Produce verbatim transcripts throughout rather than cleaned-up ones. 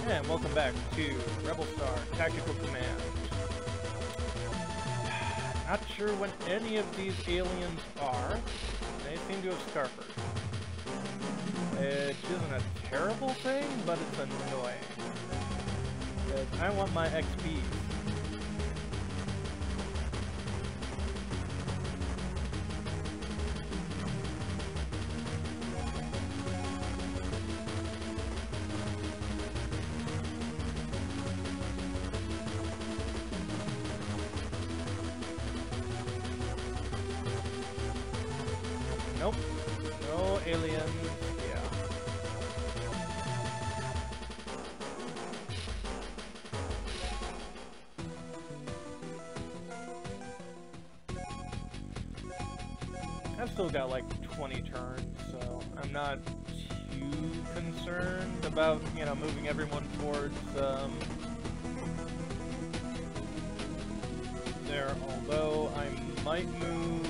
And welcome back to Rebel Star Tactical Command. Not sure what any of these aliens are. They seem to have scarpered. Which isn't a terrible thing, but it's annoying. Because I want my X Ps. Nope. No aliens. Yeah. I've still got like twenty turns, so I'm not too concerned about, you know, moving everyone towards um, there, although I might move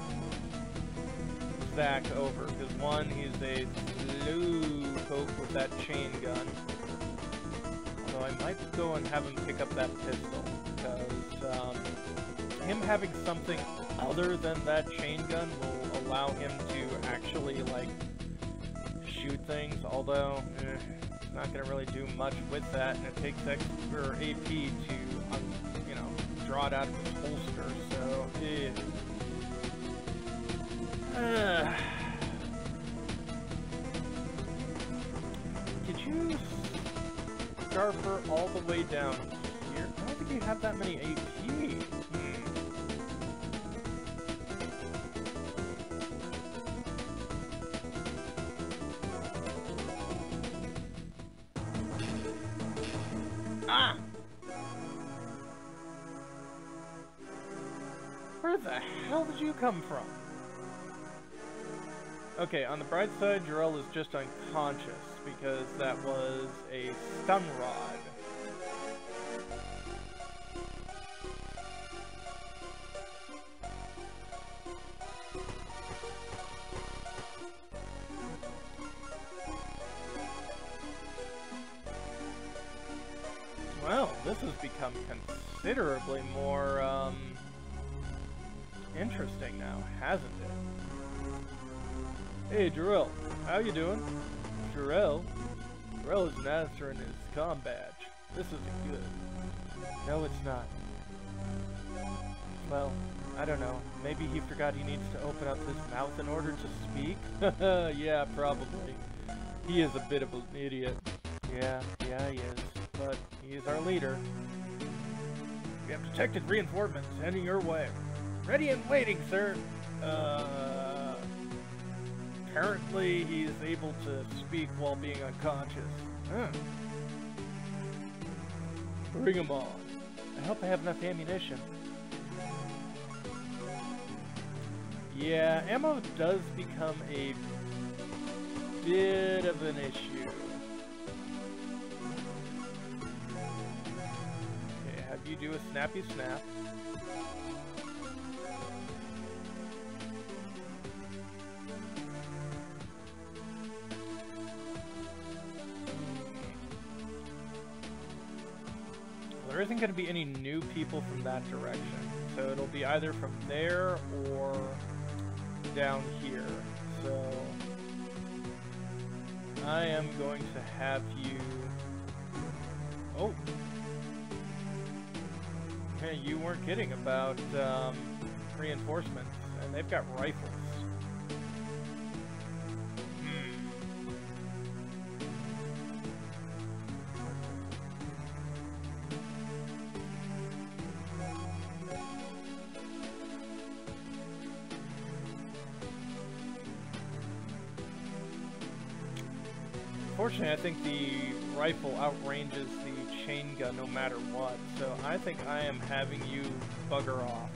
Zach over, because one, he's a slow poke with that chain gun. So I might go and have him pick up that pistol, because um, him having something other than that chain gun will allow him to actually, like, shoot things, although eh, it's not going to really do much with that, and it takes extra A P to, um, you know, draw it out of his holster, so eh. Uh, could you scarper all the way down here? I don't think you have that many A P. Hmm. Ah! Where the hell did you come from? Okay, on the bright side, Jarell is just unconscious, because that was a stun rod. Well, this has become considerably more, um, interesting now, hasn't it? Hey, Jarell, how you doing? Jarell? Jarell isn't answering his comm badge. This isn't good. No, it's not. Well, I don't know. Maybe he forgot he needs to open up his mouth in order to speak? Yeah, probably. He is a bit of an idiot. Yeah, yeah, he is. But he is our leader. We have detected reinforcements heading your way. Ready and waiting, sir. Uh... Apparently, he is able to speak while being unconscious. Huh. Bring him on. I hope I have enough ammunition. Yeah, ammo does become a bit of an issue. Okay, have you do a snappy snap. There isn't going to be any new people from that direction, so it'll be either from there or down here. So I am going to have you... Oh! Hey, you weren't kidding about um, reinforcements, and they've got rifles. Unfortunately, I think the rifle outranges the chain gun no matter what, so I think I am having you bugger off.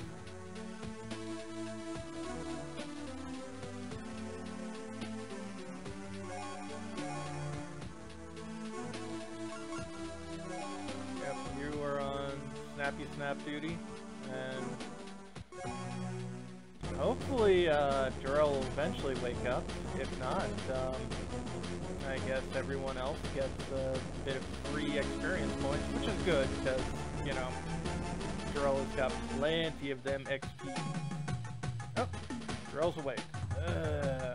Yep, you are on snappy snap duty, and hopefully uh, Jarell will eventually wake up. If not, um, I guess everyone else gets a bit of free experience points, which is good, because, you know, Jarell has got plenty of them X P. Oh, Jarell's awake. Uh,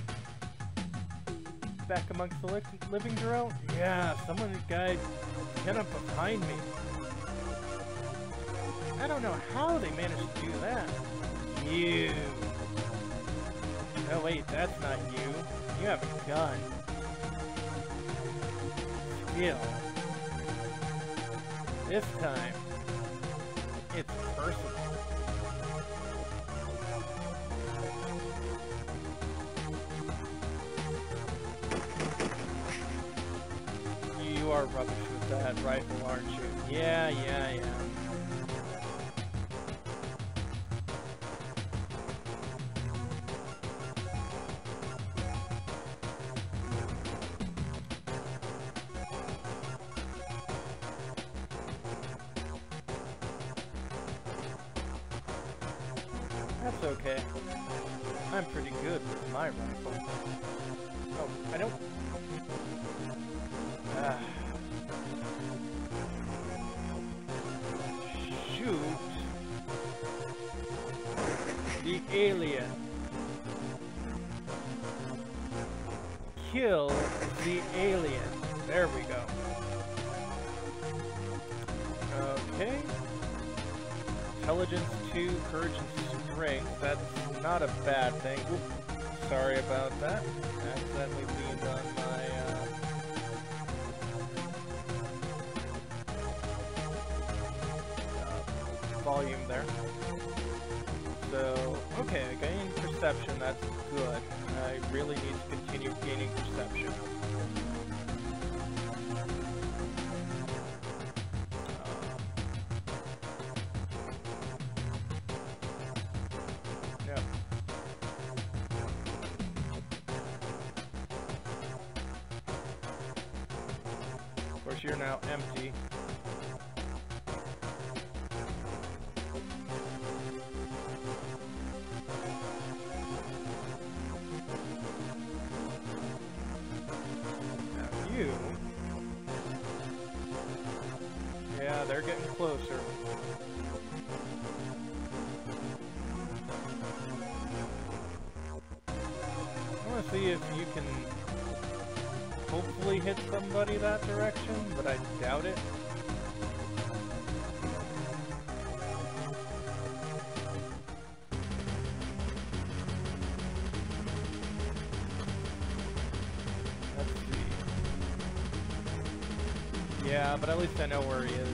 back amongst the li living, Jarell? Yeah, someone, guy, get up behind me. I don't know how they managed to do that. You. Oh wait, that's not you. You have a gun. Still. This time, it's personal. You are rubbish with that rifle, aren't you? Yeah, yeah, yeah. That's okay. I'm pretty good with my rifle. Oh, I don't... Ah. Shoot the alien. Kill the alien. There we go. Okay. Intelligence two, courage and strength. That's not a bad thing. Oops. Sorry about that. Accidentally leaned on my uh, uh, volume there. So, okay, I gained perception. That's good. I really need to continue gaining perception. You're now empty. Now you... Yeah, they're getting closer. I want to see if you can hopefully hit somebody that direction, but I doubt it. Let's see. Yeah, but at least I know where he is.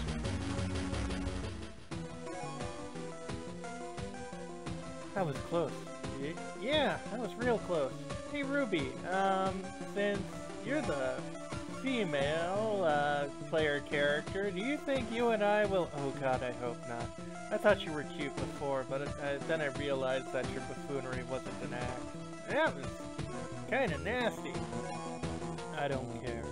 That was close. Y- yeah, that was real close. Hey Ruby, um, since you're the female uh, player character, do you think you and I will... Oh god, I hope not. I thought you were cute before, but uh, then I realized that your buffoonery wasn't an act. That was kinda nasty. I don't care.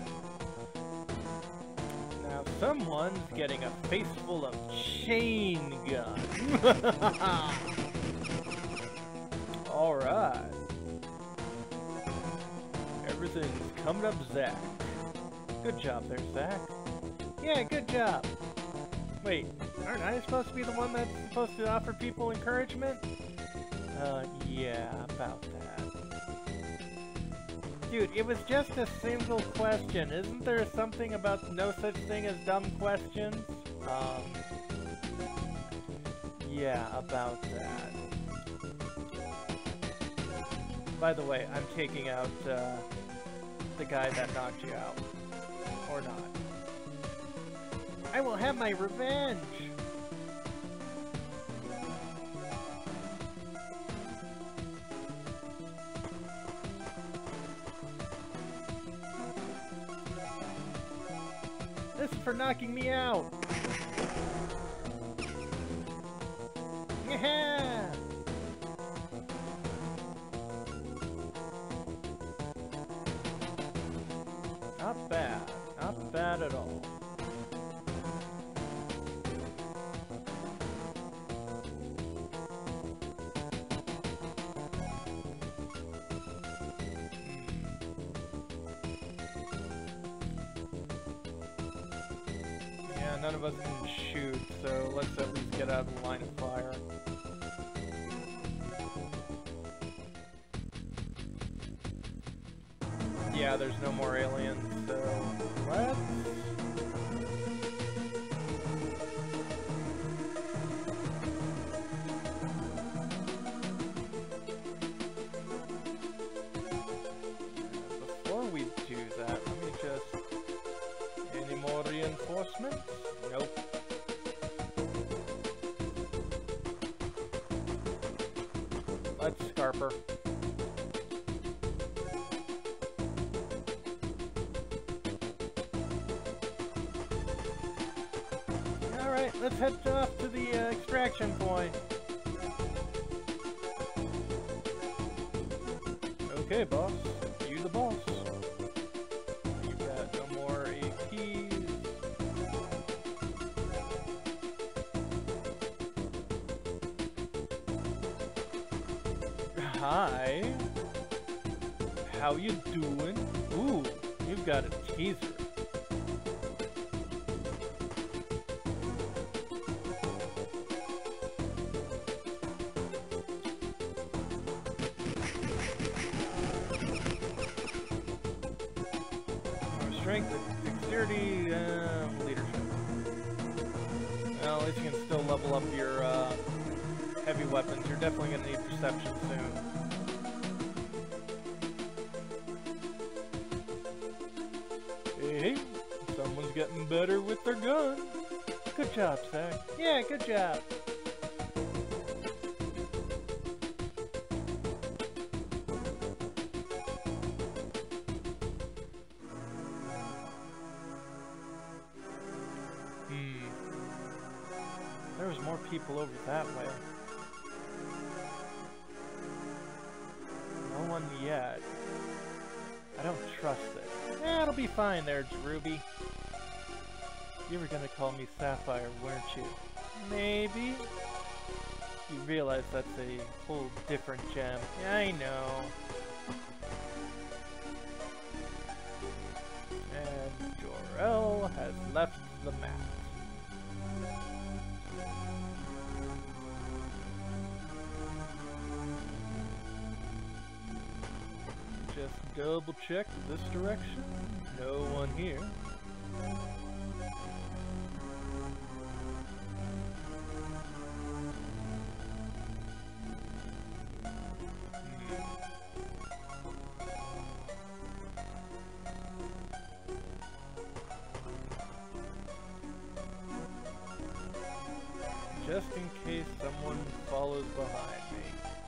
Now someone's getting a face full of chain gun. Alright. Everything's coming up, Zach. Good job there, Zach. Yeah, good job. Wait, aren't I supposed to be the one that's supposed to offer people encouragement? Uh, yeah, about that. Dude, it was just a single question. Isn't there something about no such thing as dumb questions? Um, yeah, about that. By the way, I'm taking out, uh, the guy that knocked you out. Or not. I will have my revenge! This is for knocking me out! Yeah! Not bad. Not bad at all. none of us can shoot, so let's at least get out of the line of fire. Yeah, there's no more aliens, so let's... Before we do that, let me just... Any more reinforcements? Nope. Let's Scarper. Alright, let's head off to the uh, extraction point. Okay, boss. You the boss. You got no more A Ps. Hi. How you doing? Ooh, you've got a teaser. Strength, dexterity, uh, leadership. Well, at least you can still level up your uh, heavy weapons. You're definitely going to need perception soon. Hey, someone's getting better with their gun. Good job, Zach. Yeah, good job. People over that way. No one yet. I don't trust it. Eh, it'll be fine there, Ruby. You were gonna call me Sapphire, weren't you? Maybe. You realize that's a whole different gem. Yeah, I know. And Jor-El has left the map. Just double check this direction. No one here. Just in case someone follows behind me.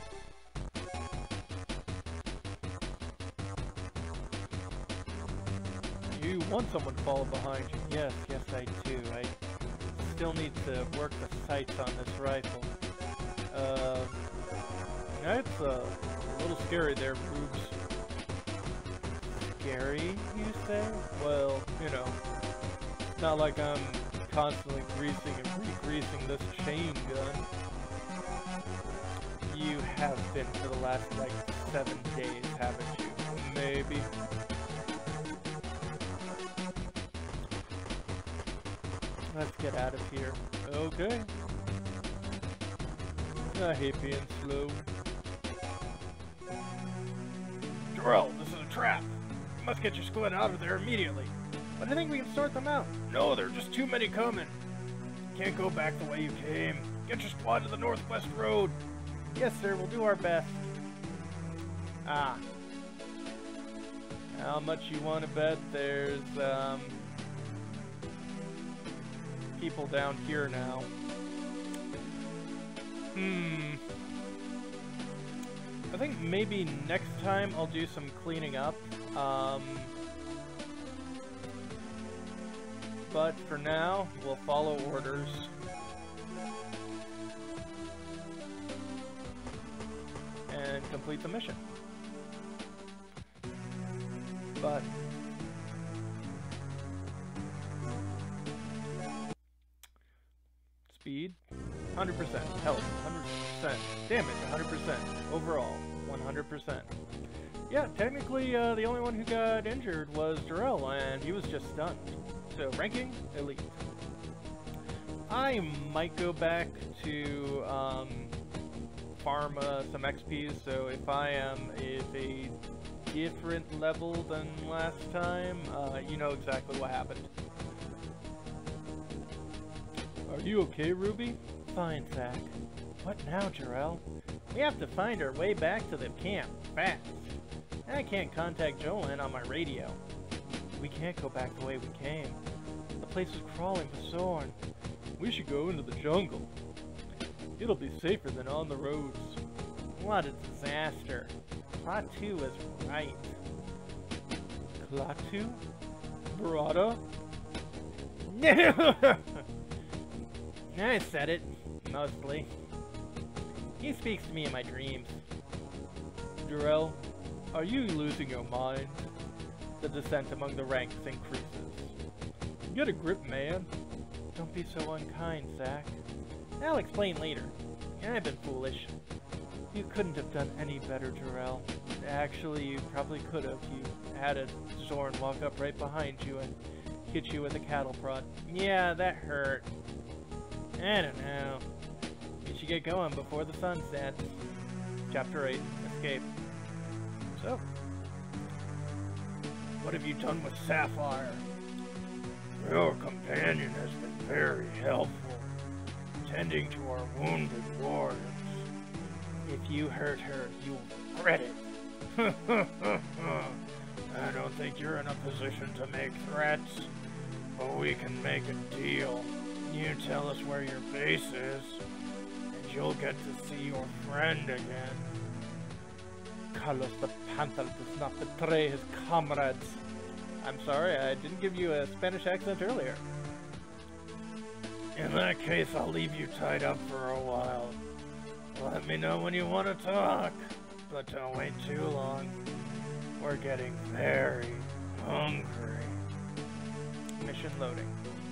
You want someone to follow behind you? Yes, yes I do. I still need to work the sights on this rifle. Uh, that's uh, a little scary there, boobs. Scary, you say? Well, you know, it's not like I'm constantly greasing and re-greasing this chain gun. You have been for the last, like, seven days, haven't you? Maybe. Let's get out of here. Okay. I hate being slow. Jor-El, this is a trap. You must get your squad out of there immediately. But I think we can sort them out. No, there are just too many coming. Can't go back the way you came. Get your squad to the Northwest Road. Yes, sir. We'll do our best. Ah. How much you want to bet there's, um... people down here now. Hmm. I think maybe next time I'll do some cleaning up. Um... But for now, we'll follow orders. And complete the mission. But speed, one hundred percent. Health, one hundred percent. Damage, one hundred percent. Overall, one hundred percent. Yeah, technically, uh, the only one who got injured was Jor-El, and he was just stunned. So, ranking, elite. I might go back to um, farm uh, some X Ps, so if I am at a different level than last time, uh, you know exactly what happened. Are you okay, Ruby? Fine, Zack. What now, Jarell? We have to find our way back to the camp, fast. I can't contact Jolene on my radio. We can't go back the way we came. The place is crawling with Zorn. We should go into the jungle. It'll be safer than on the roads. What a disaster. Klaatu is right. Klaatu? Barada? I said it, mostly. He speaks to me in my dreams. Jarell, are you losing your mind? The dissent among the ranks increases. Get a grip, man. Don't be so unkind, Zack. I'll explain later. I've been foolish. You couldn't have done any better, Jarell. Actually, you probably could have. You had a Zorn walk up right behind you and hit you with a cattle prod. Yeah, that hurt. I don't know. You should get going before the sun sets. Chapter eight, Escape. So, what have you done with Sapphire? Your companion has been very helpful, tending to our wounded warriors. If you hurt her, you'll regret it. I don't think you're in a position to make threats, but we can make a deal. You tell us where your base is, and you'll get to see your friend again. Carlos the Panther does not betray his comrades. I'm sorry, I didn't give you a Spanish accent earlier. In that case, I'll leave you tied up for a while. Let me know when you want to talk, but don't wait too long. We're getting very hungry. Mission loading.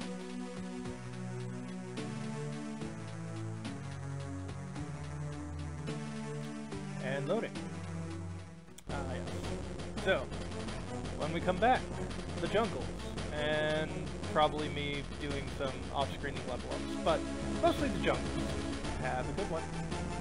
And loading. Ah, yes. So, when we come back, the jungles, and probably me doing some off-screen level ups, but mostly the jungles. Have a good one.